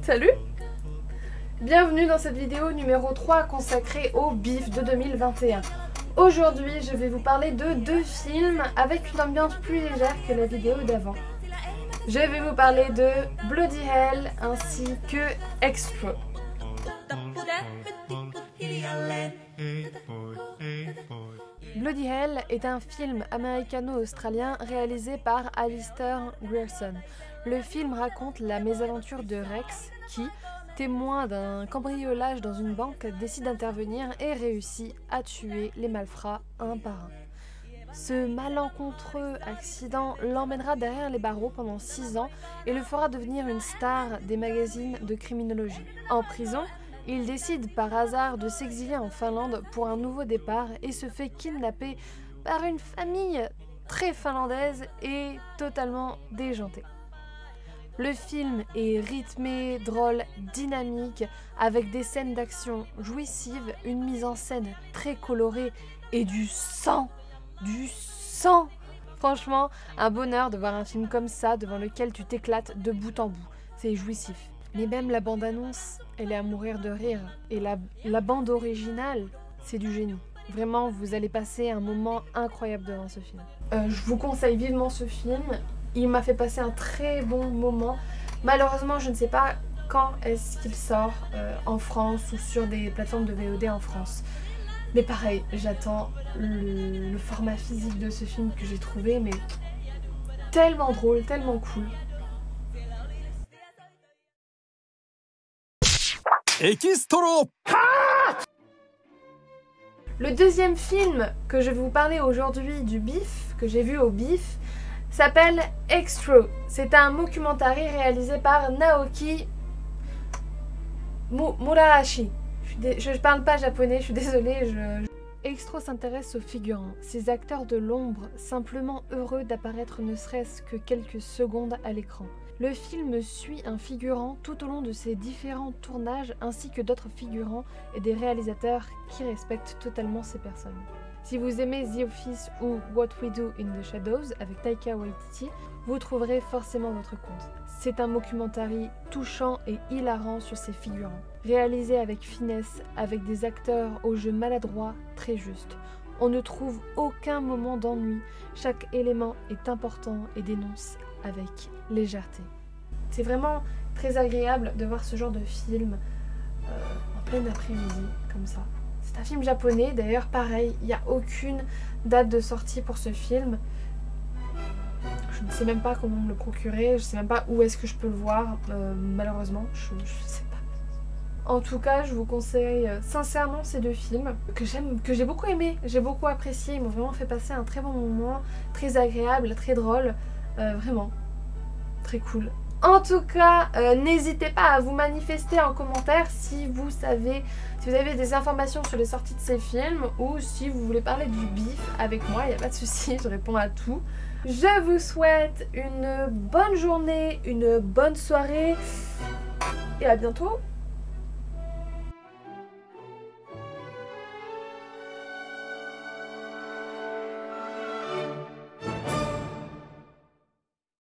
Salut! Bienvenue dans cette vidéo numéro 3 consacrée au BIF de 2021. Aujourd'hui, je vais vous parler de deux films avec une ambiance plus légère que la vidéo d'avant. Je vais vous parler de Bloody Hell ainsi que Extra. Bloody Hell est un film américano-australien réalisé par Alistair Grierson. Le film raconte la mésaventure de Rex qui, témoin d'un cambriolage dans une banque, décide d'intervenir et réussit à tuer les malfrats un par un. Ce malencontreux accident l'emmènera derrière les barreaux pendant 6 ans et le fera devenir une star des magazines de criminologie. En prison, il décide par hasard de s'exiler en Finlande pour un nouveau départ et se fait kidnapper par une famille très finlandaise et totalement déjantée. Le film est rythmé, drôle, dynamique, avec des scènes d'action jouissives, une mise en scène très colorée et du sang. Du sang! Franchement, un bonheur de voir un film comme ça devant lequel tu t'éclates de bout en bout. C'est jouissif. Mais même la bande-annonce, elle est à mourir de rire. Et la bande originale, c'est du génie. Vraiment, vous allez passer un moment incroyable devant ce film. Je vous conseille vivement ce film. Il m'a fait passer un très bon moment. Malheureusement, je ne sais pas quand est-ce qu'il sort en France ou sur des plateformes de VOD en France. Mais pareil, j'attends le format physique de ce film que j'ai trouvé, mais tellement drôle, tellement cool. Le deuxième film que je vais vous parler aujourd'hui du BIF, que j'ai vu au BIF, s'appelle Extra. C'est un mockumentary réalisé par Naoki Murahashi. Je parle pas japonais, je suis désolée. Extra s'intéresse aux figurants, ces acteurs de l'ombre, simplement heureux d'apparaître ne serait-ce que quelques secondes à l'écran. Le film suit un figurant tout au long de ses différents tournages ainsi que d'autres figurants et des réalisateurs qui respectent totalement ces personnes. Si vous aimez The Office ou What We Do in the Shadows avec Taika Waititi, vous trouverez forcément votre compte. C'est un mockumentary touchant et hilarant sur ces figurants, réalisé avec finesse, avec des acteurs au jeu maladroit, très juste. On ne trouve aucun moment d'ennui, chaque élément est important et dénonce avec légèreté. C'est vraiment très agréable de voir ce genre de film en plein après-midi, comme ça. C'est un film japonais, d'ailleurs pareil, il n'y a aucune date de sortie pour ce film. Je ne sais même pas comment me le procurer, je ne sais même pas où est-ce que je peux le voir, malheureusement, je ne sais pas. En tout cas, je vous conseille sincèrement ces deux films que j'ai beaucoup aimé, j'ai beaucoup apprécié, ils m'ont vraiment fait passer un très bon moment, très agréable, très drôle, vraiment, très cool. En tout cas, n'hésitez pas à vous manifester en commentaire si vous avez des informations sur les sorties de ces films ou si vous voulez parler du BIF avec moi, il n'y a pas de souci, je réponds à tout. Je vous souhaite une bonne journée, une bonne soirée et à bientôt.